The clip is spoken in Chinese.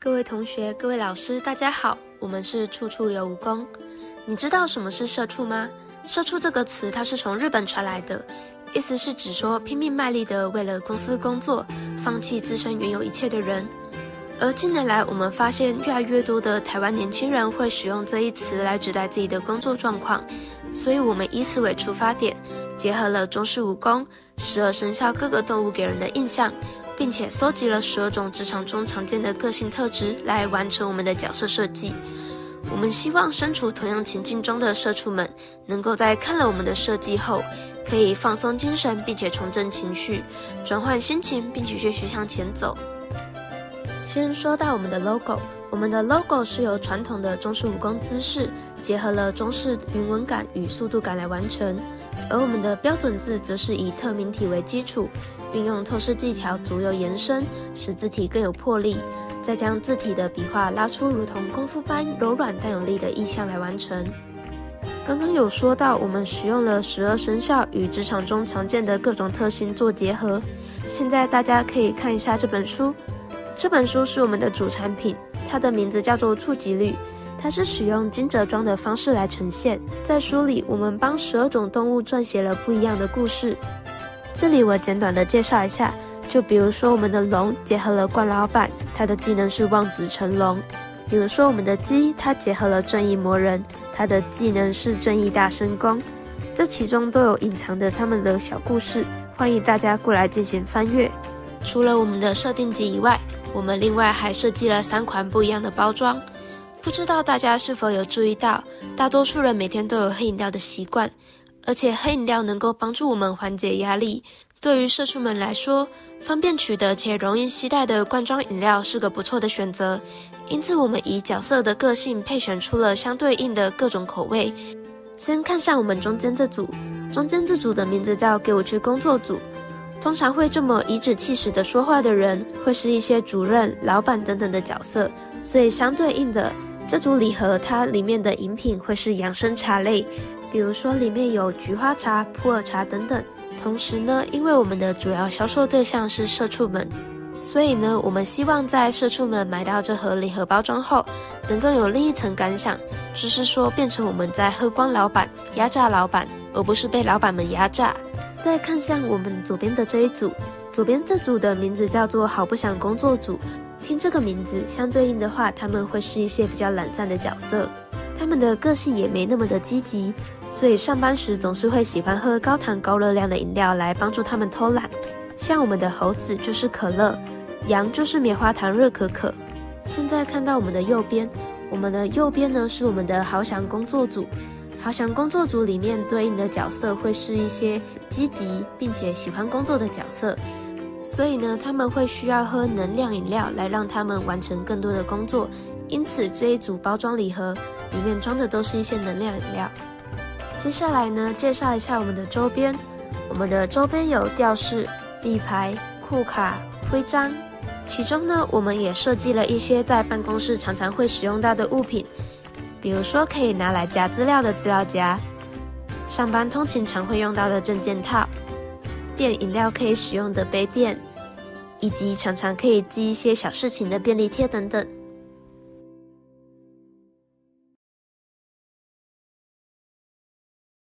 各位同学、各位老师，大家好，我们是处处有武功。你知道什么是社畜吗？社畜这个词它是从日本传来的，意思是指说拼命卖力的为了公司工作，放弃自身原有一切的人。而近年来，我们发现越来越多的台湾年轻人会使用这一词来指代自己的工作状况，所以我们以此为出发点，结合了中式武功、12生肖各个动物给人的印象，并且搜集了12种职场中常见的个性特质来完成我们的角色设计。我们希望身处同样情境中的社畜们，能够在看了我们的设计后，可以放松精神，并且重振情绪，转换心情，并且继续向前走。先说到我们的 logo， 我们的 logo 是由传统的中式武功姿势，结合了中式云纹感与速度感来完成，而我们的标准字则是以特明体为基础，运用透视技巧左右延伸，使字体更有魄力，再将字体的笔画拉出如同功夫般柔软但有力的意象来完成。刚刚有说到我们使用了12生肖与职场中常见的各种特性做结合，现在大家可以看一下这本书。这本书是我们的主产品，它的名字叫做触及率，它是使用金折装的方式来呈现。在书里，我们帮12种动物撰写了不一样的故事。这里我简短的介绍一下，就比如说我们的龙结合了冠老板，他的技能是望子成龙；比如说我们的鸡，它结合了正义魔人，他的技能是正义大神功。这其中都有隐藏的他们的小故事，欢迎大家过来进行翻阅。除了我们的设定集以外，我们另外还设计了3款不一样的包装。不知道大家是否有注意到，大多数人每天都有喝饮料的习惯，而且喝饮料能够帮助我们缓解压力。对于社畜们来说，方便取得且容易携带的罐装饮料是个不错的选择，因此我们以角色的个性配选出了相对应的各种口味。先看向我们中间这组，的名字叫给我去工作组。通常会这么颐指气使的说话的人，会是一些主任、老板等等的角色，所以相对应的，这组礼盒它里面的饮品会是养生茶类，比如说里面有菊花茶、普洱茶等等。同时呢，因为我们的主要销售对象是社畜们，所以呢，我们希望在社畜们买到这盒礼盒包装后，能够有另一层感想，就是说变成我们在喝光老板、压榨老板，而不是被老板们压榨。再看向我们左边的这一组，左边这组的名字叫做好不想工作组。听这个名字，相对应的话，他们会是一些比较懒散的角色，他们的个性也没那么的积极，所以上班时总是会喜欢喝高糖高热量的饮料来帮助他们偷懒。像我们的猴子就是可乐，羊就是棉花糖热可可。现在看到我们的右边呢是我们的好想工作组。好想工作组里面对应的角色会是一些积极并且喜欢工作的角色，所以呢，他们会需要喝能量饮料来让他们完成更多的工作，因此这一组包装礼盒里面装的都是一些能量饮料。接下来呢，介绍一下我们的周边。我们的周边有吊饰、立牌、库卡、徽章，其中呢，我们也设计了一些在办公室常常会使用到的物品，比如说可以拿来夹资料的资料夹，上班通勤常会用到的证件套，垫饮料可以使用的杯垫，以及常常可以记一些小事情的便利贴等等。